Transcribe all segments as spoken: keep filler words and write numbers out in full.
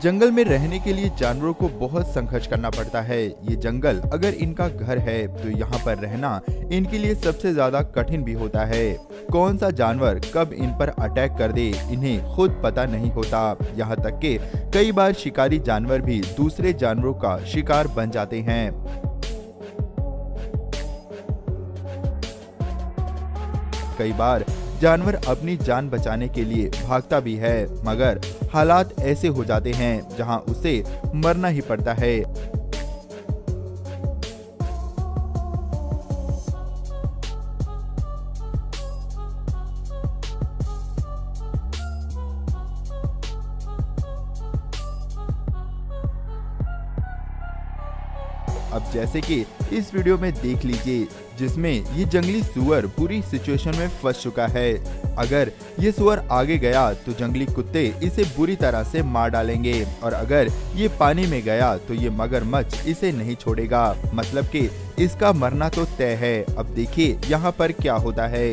जंगल में रहने के लिए जानवरों को बहुत संघर्ष करना पड़ता है। ये जंगल अगर इनका घर है तो यहाँ पर रहना इनके लिए सबसे ज्यादा कठिन भी होता है। कौन सा जानवर कब इन पर अटैक कर दे इन्हें खुद पता नहीं होता। यहाँ तक कि कई बार शिकारी जानवर भी दूसरे जानवरों का शिकार बन जाते हैं। कई बार जानवर अपनी जान बचाने के लिए भागता भी है, मगर हालात ऐसे हो जाते हैं जहां उसे मरना ही पड़ता है। अब जैसे कि इस वीडियो में देख लीजिए, जिसमें ये जंगली सुअर पूरी सिचुएशन में फंस चुका है। अगर ये सुअर आगे गया तो जंगली कुत्ते इसे बुरी तरह से मार डालेंगे, और अगर ये पानी में गया तो ये मगरमच्छ इसे नहीं छोड़ेगा। मतलब कि इसका मरना तो तय है। अब देखिए यहाँ पर क्या होता है।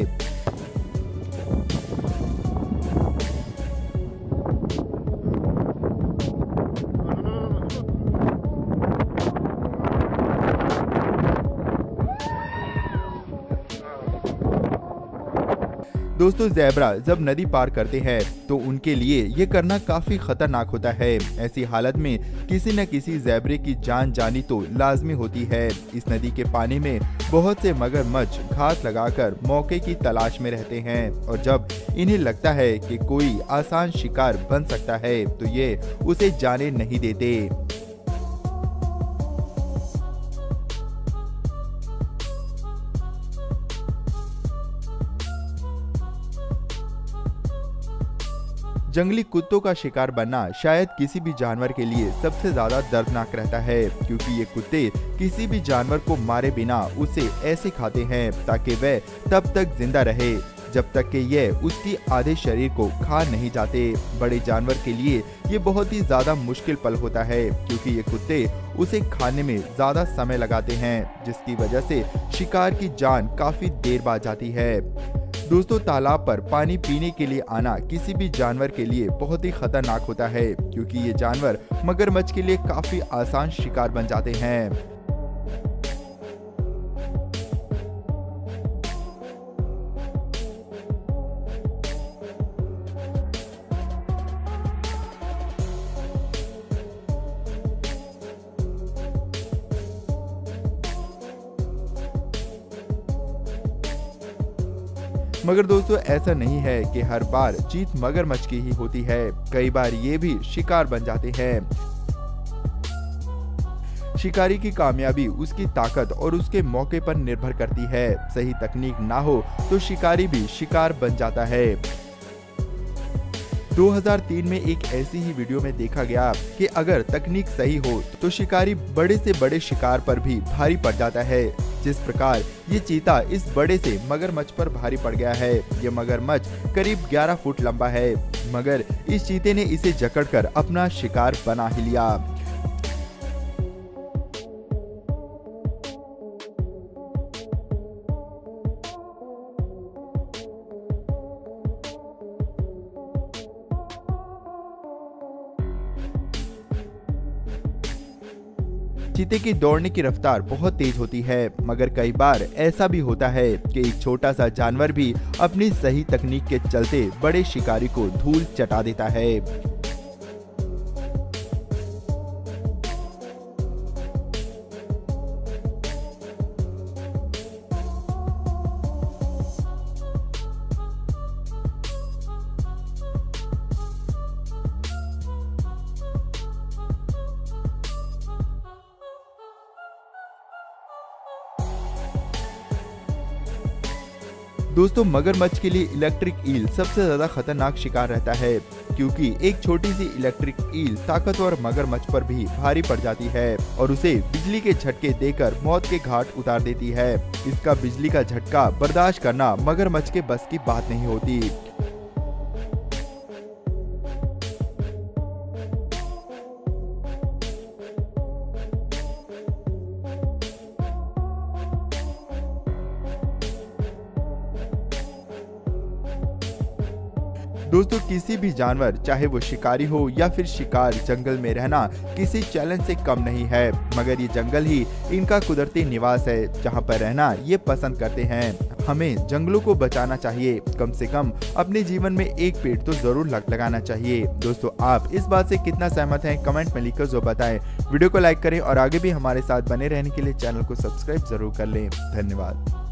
दोस्तों, ज़ेब्रा जब नदी पार करते हैं तो उनके लिए ये करना काफी खतरनाक होता है। ऐसी हालत में किसी न किसी ज़ेब्रे की जान जानी तो लाजमी होती है। इस नदी के पानी में बहुत से मगरमच्छ घात लगाकर मौके की तलाश में रहते हैं, और जब इन्हें लगता है कि कोई आसान शिकार बन सकता है तो ये उसे जाने नहीं देते। जंगली कुत्तों का शिकार बनना शायद किसी भी जानवर के लिए सबसे ज्यादा दर्दनाक रहता है, क्योंकि ये कुत्ते किसी भी जानवर को मारे बिना उसे ऐसे खाते हैं ताकि वह तब तक जिंदा रहे जब तक कि यह उसकी आधे शरीर को खा नहीं जाते। बड़े जानवर के लिए ये बहुत ही ज्यादा मुश्किल पल होता है, क्योंकि ये कुत्ते उसे खाने में ज्यादा समय लगाते हैं, जिसकी वजह से शिकार की जान काफी देर बाद जाती है। दोस्तों, तालाब पर पानी पीने के लिए आना किसी भी जानवर के लिए बहुत ही खतरनाक होता है, क्योंकि ये जानवर मगरमच्छ के लिए काफी आसान शिकार बन जाते हैं। मगर दोस्तों, ऐसा नहीं है कि हर बार जीत मगरमच्छ की ही होती है। कई बार ये भी शिकार बन जाते हैं। शिकारी की कामयाबी उसकी ताकत और उसके मौके पर निर्भर करती है। सही तकनीक ना हो तो शिकारी भी शिकार बन जाता है। दो हज़ार तीन में एक ऐसी ही वीडियो में देखा गया कि अगर तकनीक सही हो तो शिकारी बड़े से बड़े शिकार पर भी भारी पड़ जाता है। जिस प्रकार ये चीता इस बड़े से मगरमच्छ पर भारी पड़ गया है। ये मगरमच्छ करीब ग्यारह फुट लंबा है, मगर इस चीते ने इसे जकड़कर अपना शिकार बना ही लिया। चीते की दौड़ने की रफ्तार बहुत तेज होती है, मगर कई बार ऐसा भी होता है कि एक छोटा सा जानवर भी अपनी सही तकनीक के चलते बड़े शिकारी को धूल चटा देता है। दोस्तों, मगरमच्छ के लिए इलेक्ट्रिक ईल सबसे ज्यादा खतरनाक शिकार रहता है, क्योंकि एक छोटी सी इलेक्ट्रिक ईल ताकतवर मगरमच्छ पर भी भारी पड़ जाती है और उसे बिजली के झटके देकर मौत के घाट उतार देती है। इसका बिजली का झटका बर्दाश्त करना मगरमच्छ के बस की बात नहीं होती। दोस्तों किसी भी जानवर, चाहे वो शिकारी हो या फिर शिकार, जंगल में रहना किसी चैलेंज से कम नहीं है, मगर ये जंगल ही इनका कुदरती निवास है जहाँ पर रहना ये पसंद करते हैं। हमें जंगलों को बचाना चाहिए, कम से कम अपने जीवन में एक पेड़ तो जरूर लग लगाना चाहिए। दोस्तों आप इस बात से कितना सहमत हैं कमेंट में लिखकर जो बताएं। वीडियो को लाइक करें और आगे भी हमारे साथ बने रहने के लिए चैनल को सब्सक्राइब जरूर कर लें। धन्यवाद।